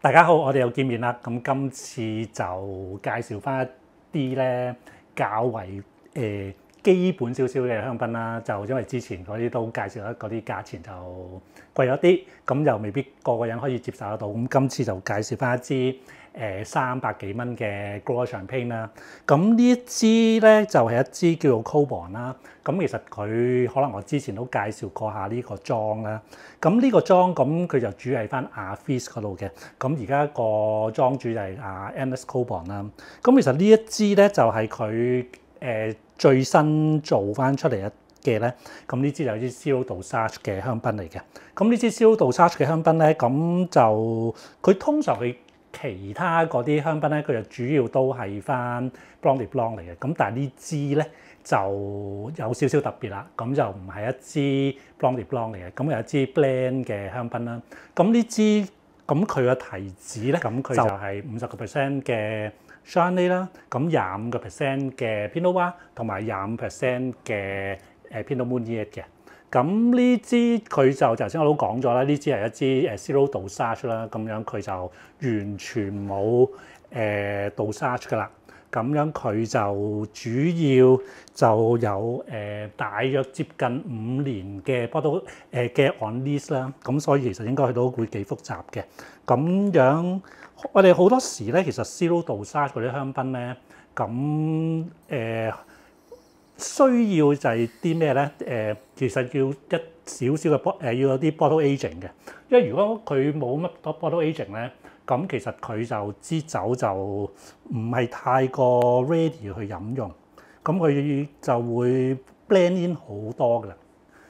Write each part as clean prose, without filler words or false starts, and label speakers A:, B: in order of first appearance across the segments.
A: 大家好，我哋又見面啦。咁今次就介紹翻一啲咧較為基本少少嘅香檳啦。就因為之前嗰啲都介紹咗嗰啲價錢就貴咗啲，咁又未必個個人可以接受得到。咁今次就介紹翻一支300幾蚊嘅 Gros Champagne 啦。咁呢一支咧就係一支叫做 Cobourg 啦。咁其實佢可能我之前都介紹過下呢個莊啦。咁呢個莊咁佢就主係翻 Arthis 嗰度嘅。咁而家個莊主就係Ernest Cobourg 啦。咁其實呢一支咧就係佢最新做翻出嚟嘅咧。咁呢支就係支 Zero Dosage 嘅香檳嚟嘅。咁呢支 Zero Dosage 嘅香檳咧，咁就佢通常佢其他嗰啲香檳咧，佢就主要都係翻 Blanc de Blanc 嚟嘅。咁但係呢支咧就有少少特別啦。咁就唔係一支 Blanc de Blanc 嚟嘅，咁係一支 blend 嘅香檳啦。咁呢支咁佢嘅提子咧，咁佢就係50% 嘅 Chardonnay 啦，咁25% 嘅 Pinot Noir 同埋25% 嘅Pinot Meunier 嘅。咁呢支佢就頭先我都講咗啦，呢支係一支Zero Dosage 啦，咁樣佢就完全冇dosage 噶啦。咁樣佢就主要就有大約接近5年嘅 bottle 嘅 on lease 啦，咁所以其實應該佢都會幾複雜嘅。咁樣我哋好多時咧，其實 Zero Dosage 嗰啲香檳咧，咁需要就係啲咩咧？其實要一少少嘅要有啲 bottle aging 嘅，因為如果佢冇乜 bottle aging 咧，咁其實佢就支酒就唔係太過 ready 去飲用，咁佢就會 blend in 好多㗎啦。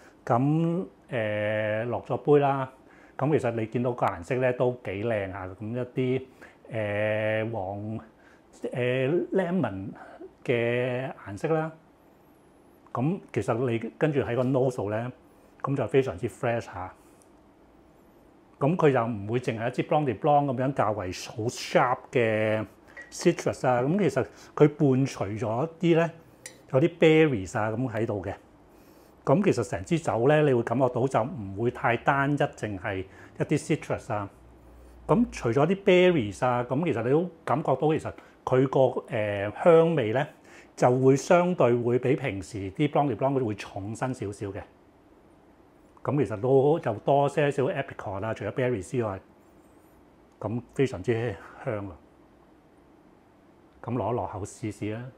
A: 咁落咗杯啦，咁其實你見到個顏色咧都幾靚下，咁一啲黃lemon 嘅顏色啦。咁其實你跟住喺個 nose 咧，咁就非常之 fresh 下。咁佢就唔會淨係一支 Blanc de Blanc 咁樣較為好 sharp 嘅 citrus 啊。咁其實佢伴隨咗啲咧有啲 berries 啊咁喺度嘅。咁其實成支酒咧，你會感覺到就唔會太單一，淨係一啲 citrus 啊。咁除咗啲 berries 啊，咁其實你都感覺到其實佢個香味咧，就會相對會比平時啲 Blanc de Blanc 嗰啲會重身少少嘅。咁其實都就多些少 apricot 啦，除咗 berry 之外，咁非常之香啊！咁攞一落口試試啦，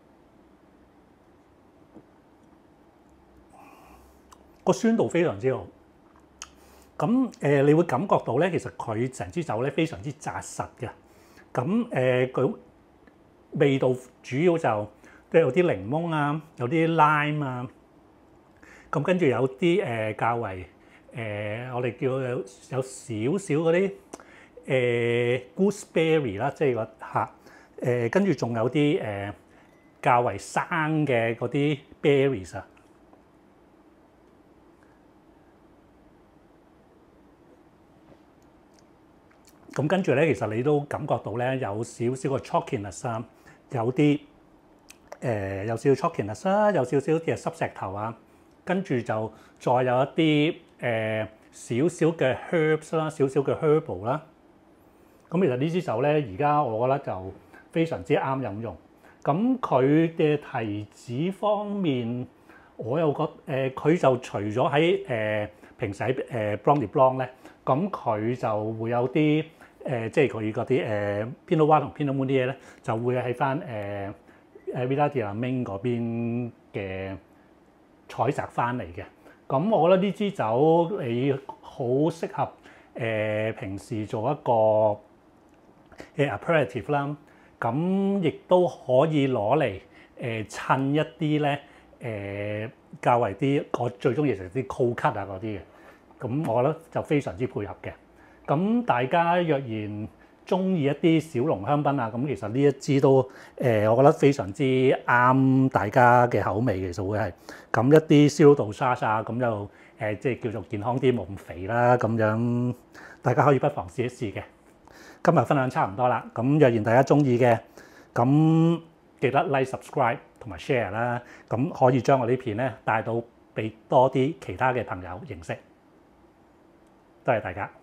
A: 個酸度非常之好。咁你會感覺到咧，其實佢成支酒咧非常之紮實嘅。咁佢味道主要就都有啲檸檬啊，有啲 lime 啊，咁跟住有啲較為我哋叫有少少嗰啲gooseberry 啦，即係個嚇跟住仲有啲較為生嘅嗰啲 berries 啊。咁跟住咧，其實你都感覺到咧有少少個 chalkiness 啊，有啲有少少 chalkiness 啦，有少少嘅濕石頭啊，跟住就再有一啲少少嘅 herbs 啦，少少嘅 herbal 啦。咁其實呢支酒咧，而家我覺得就非常之啱飲用。咁佢嘅提子方面，我又覺佢就除咗喺平時喺Blanc de Blanc 咧，咁佢就會有啲即係佢嗰啲Pinot Noir 同 Pinot Meunier 咧，就會喺翻Villa de la Meung 嗰邊嘅採摘翻嚟嘅。咁我覺得呢支酒你好適合平時做一個aperitif 啦。咁亦都可以攞嚟襯一啲咧較為啲我最中意食啲 cold cut 啊嗰啲嘅。咁我覺得就非常之配合嘅。咁大家若然中意一啲小農香檳啊，咁其實呢一支都我覺得非常之啱大家嘅口味，其實會係咁一啲 Zero Dosage啊，咁就即係叫做健康啲，冇咁肥啦，咁樣大家可以不妨試一試嘅。今日分享差唔多啦，咁若然大家中意嘅，咁記得 like、subscribe 同埋 share 啦，咁可以將我呢片咧帶到俾多啲其他嘅朋友認識。多謝大家。